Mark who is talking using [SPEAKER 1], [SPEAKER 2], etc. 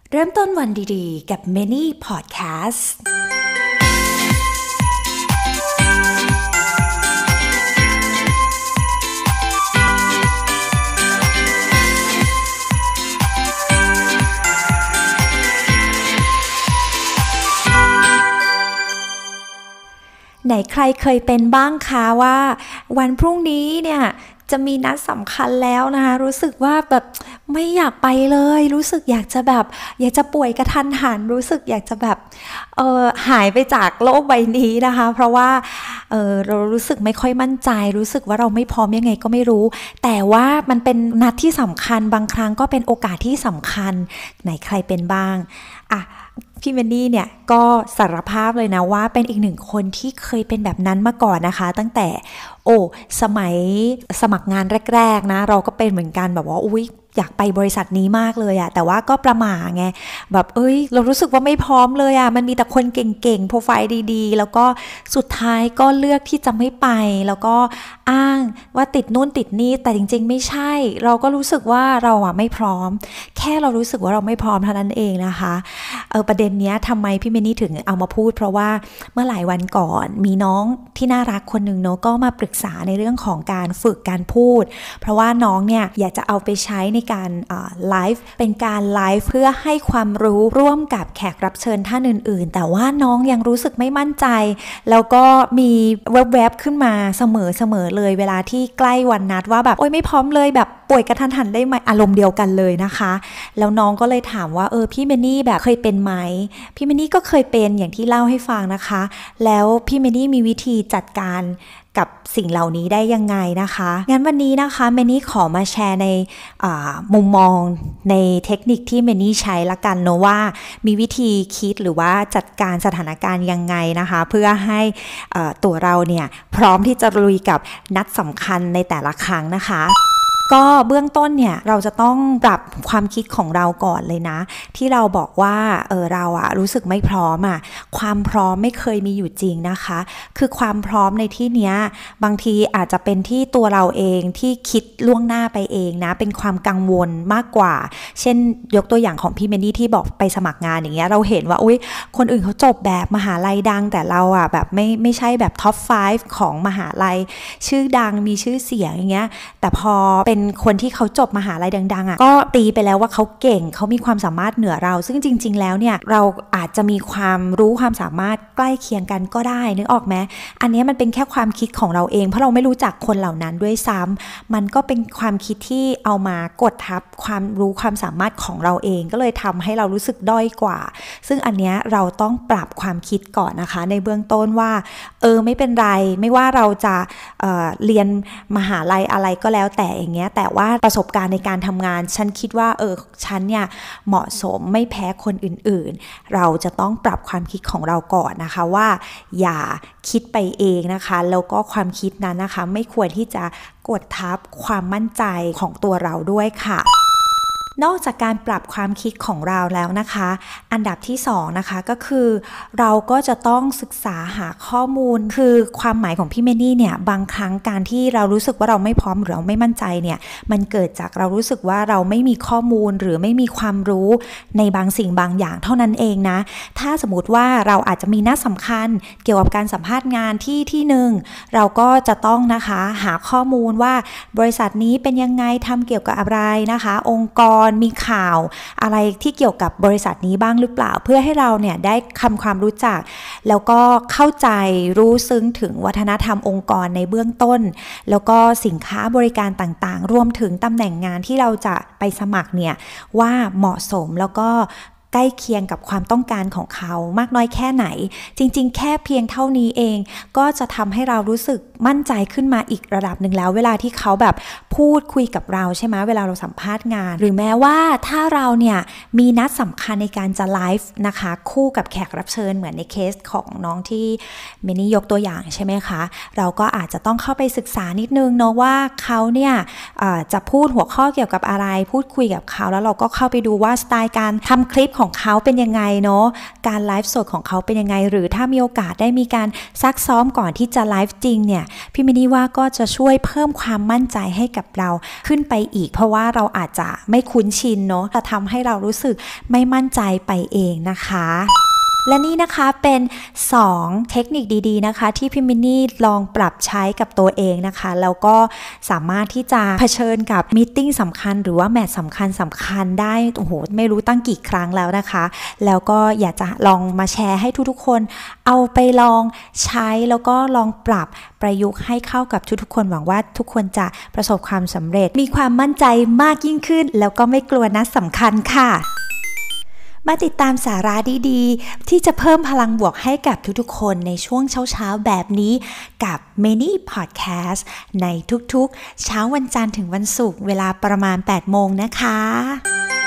[SPEAKER 1] เริ่มต้นวันดีๆกับ Many Podcastไหนใครเคยเป็นบ้างคะว่าวันพรุ่งนี้เนี่ยจะมีนัดสำคัญแล้วนะคะรู้สึกว่าแบบไม่อยากไปเลยรู้สึกอยากจะป่วยกระทันหันรู้สึกอยากจะแบบหายไปจากโลกใบนี้นะคะเพราะว่าเรารู้สึกไม่ค่อยมั่นใจรู้สึกว่าเราไม่พร้อมยังไงก็ไม่รู้แต่ว่ามันเป็นนัดที่สำคัญบางครั้งก็เป็นโอกาสที่สำคัญไหนใครเป็นบ้างอ่ะพี่เมนนี่เนี่ยก็สารภาพเลยนะว่าเป็นอีกหนึ่งคนที่เคยเป็นแบบนั้นมาก่อนนะคะตั้งแต่สมัยสมัครงานแรกๆนะเราก็เป็นเหมือนกันแบบว่าอุ๊ยอยากไปบริษัทนี้มากเลยอะแต่ว่าก็ประหม่าไงแบบเรารู้สึกว่าไม่พร้อมเลยอะมันมีแต่คนเก่งๆโปรไฟล์ดีๆแล้วก็สุดท้ายก็เลือกที่จะไม่ไปแล้วก็อ้างว่าติดนู่นติดนี่แต่จริงๆไม่ใช่เราก็รู้สึกว่าเราอะไม่พร้อมแค่เรารู้สึกว่าเราไม่พร้อมเท่านั้นเองนะคะประเด็นเนี้ยทำไมพี่เมนี่ถึงเอามาพูดเพราะว่าเมื่อหลายวันก่อนมีน้องที่น่ารักคนหนึ่งเนาะก็มาปรึกษาในเรื่องของการฝึกการพูดเพราะว่าน้องเนี่ยอยากจะเอาไปใช้ในการไลฟ์เป็นการไลฟ์เพื่อให้ความรู้ร่วมกับแขกรับเชิญท่านอื่นๆแต่ว่าน้องยังรู้สึกไม่มั่นใจแล้วก็มีแวบๆขึ้นมาเสมอเลยเวลาที่ใกล้วันนัดว่าแบบไม่พร้อมเลยแบบป่วยกระทันหันได้ไหมอารมณ์เดียวกันเลยนะคะแล้วน้องก็เลยถามว่าพี่เมนี่แบบเคยเป็นไหมพี่เมนี่ก็เคยเป็นอย่างที่เล่าให้ฟังนะคะแล้วพี่เมนี่มีวิธีจัดการกับสิ่งเหล่านี้ได้ยังไงนะคะงั้นวันนี้นะคะเมนี่ขอมาแชร์ในมุมมองในเทคนิคที่เมนี่ใช้ละกันเนอะว่ามีวิธีคิดหรือว่าจัดการสถานการณ์ยังไงนะคะเพื่อให้ตัวเราเนี่ยพร้อมที่จะลุยกับนัดสำคัญในแต่ละครั้งนะคะก็เบื้องต้นเนี่ยเราจะต้องปรับความคิดของเราก่อนเลยนะที่เราบอกว่าเราอะรู้สึกไม่พร้อมอะความพร้อมไม่เคยมีอยู่จริงนะคะคือความพร้อมในที่เนี้ยบางทีอาจจะเป็นที่ตัวเราเองที่คิดล่วงหน้าไปเองนะเป็นความกังวลมากกว่าเช่นยกตัวอย่างของพี่เมนี่ที่บอกไปสมัครงานอย่างเงี้ยเราเห็นว่าคนอื่นเขาจบแบบมหาลัยดังแต่เราอะแบบไม่ใช่แบบท็อป 5 ของมหาลัยชื่อดังมีชื่อเสียงอย่างเงี้ยแต่พอเป็นคนที่เขาจบมหาลัยดังๆอ่ะก็ตีไปแล้วว่าเขาเก่งเขามีความสามารถเหนือเราซึ่งจริงๆแล้วเนี่ยเราอาจจะมีความรู้ความสามารถใกล้เคียงกันก็ได้นึกออกไหมอันนี้มันเป็นแค่ความคิดของเราเองเพราะเราไม่รู้จักคนเหล่านั้นด้วยซ้ำมันก็เป็นความคิดที่เอามากดทับความรู้ความสามารถของเราเองก็เลยทำให้เรารู้สึกด้อยกว่าซึ่งอันเนี้ยเราต้องปรับความคิดก่อนนะคะในเบื้องต้นว่าไม่เป็นไรไม่ว่าเราจะเรียนมหาลัยอะไรก็แล้วแต่อย่างเงี้ยแต่ว่าประสบการณ์ในการทำงานฉันคิดว่าฉันเนี่ยเหมาะสมไม่แพ้คนอื่นๆเราจะต้องปรับความคิดของเราก่อนนะคะว่าอย่าคิดไปเองนะคะแล้วก็ความคิดนั้นนะคะไม่ควรที่จะกดทับความมั่นใจของตัวเราด้วยค่ะนอกจากการปรับความคิดของเราแล้วนะคะอันดับที่2นะคะก็คือเราก็จะต้องศึกษาหาข้อมูลคือความหมายของพี่เมนี่เนี่ยบางครั้งการที่เรารู้สึกว่าเราไม่พร้อมหรือเราไม่มั่นใจเนี่ยมันเกิดจากเรารู้สึกว่าเราไม่มีข้อมูลหรือไม่มีความรู้ในบางสิ่งบางอย่างเท่านั้นเองนะถ้าสมมติว่าเราอาจจะมีนัดสำคัญเกี่ยวกับการสัมภาษณ์งานที่หนึ่งเราก็จะต้องนะคะหาข้อมูลว่าบริษัทนี้เป็นยังไงทำเกี่ยวกับอะไรนะคะองค์กรมีข่าวอะไรที่เกี่ยวกับบริษัทนี้บ้างหรือเปล่าเพื่อให้เราเนี่ยได้ความรู้จักแล้วก็เข้าใจรู้ซึ้งถึงวัฒนธรรมองค์กรในเบื้องต้นแล้วก็สินค้าบริการต่างๆรวมถึงตำแหน่งงานที่เราจะไปสมัครเนี่ยว่าเหมาะสมแล้วก็ใกล้เคียงกับความต้องการของเขามากน้อยแค่ไหนจริงๆแค่เพียงเท่านี้เองก็จะทำให้เรารู้สึกมั่นใจขึ้นมาอีกระดับหนึ่งแล้วเวลาที่เขาแบบพูดคุยกับเราใช่ไหมเวลาเราสัมภาษณ์งานหรือแม้ว่าถ้าเราเนี่ยมีนัดสำคัญในการจะไลฟ์นะคะคู่กับแขกรับเชิญเหมือนในเคสของน้องที่เมนี่ยกตัวอย่างใช่ไหมคะเราก็อาจจะต้องเข้าไปศึกษานิดนึงเนาะว่าเขาเนี่ยจะพูดหัวข้อเกี่ยวกับอะไรพูดคุยกับเขาแล้วเราก็เข้าไปดูว่าสไตล์การทำคลิปของเขาเป็นยังไงเนาะการไลฟ์สดของเขาเป็นยังไงหรือถ้ามีโอกาสได้มีการซักซ้อมก่อนที่จะไลฟ์จริงเนี่ยพี่มินนี่ว่าก็จะช่วยเพิ่มความมั่นใจให้กับเราขึ้นไปอีกเพราะว่าเราอาจจะไม่คุ้นชินเนาะจะทำให้เรารู้สึกไม่มั่นใจไปเองนะคะและนี่นะคะเป็น2เทคนิคดีๆนะคะที่พี่มินนี่ลองปรับใช้กับตัวเองนะคะแล้วก็สามารถที่จะเผชิญกับมีตติ้งสำคัญหรือว่าแมตช์สำคัญได้โอ้โหไม่รู้ตั้งกี่ครั้งแล้วนะคะแล้วก็อยากจะลองมาแชร์ให้ทุกๆคนเอาไปลองใช้แล้วก็ลองปรับประยุกต์ให้เข้ากับทุกๆคนหวังว่าทุกคนจะประสบความสำเร็จมีความมั่นใจมากยิ่งขึ้นแล้วก็ไม่กลัวนัดสำคัญค่ะมาติดตามสาระดีๆที่จะเพิ่มพลังบวกให้กับทุกๆคนในช่วงเช้าๆแบบนี้กับ Mini Podcast ในทุกๆเช้าวันจันทร์ถึงวันศุกร์เวลาประมาณ 8 โมงนะคะ